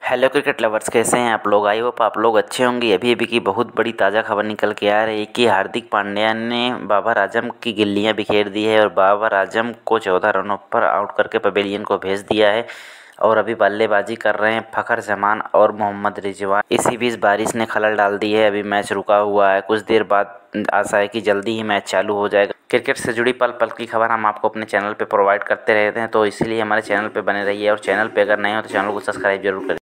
Hello cricket lovers, कैसे हैं आप लोग। आई होप आप लोग अच्छे होंगे। अभी अभी की बहुत बड़ी ताज़ा खबर निकल के आ रही है कि हार्दिक पांड्या ने बाबर आजम की गिल्लियां बिखेर दी है और बाबर आजम को 14 रनों पर आउट करके पवेलियन को भेज दिया है। और अभी बल्लेबाजी कर रहे हैं फ़खर जमान और मोहम्मद रिजवान। इसी बीच बारिश ने खलल डाल दी है। अभी मैच रुका हुआ है, कुछ देर बाद आशा है कि जल्दी ही मैच चालू हो जाएगा। क्रिकेट से जुड़ी पल पल की खबर हम आपको अपने चैनल पे प्रोवाइड करते रहते हैं, तो इसीलिए हमारे चैनल पे बने रहिए। और चैनल पे अगर नए हो तो चैनल को सब्सक्राइब जरूर करें।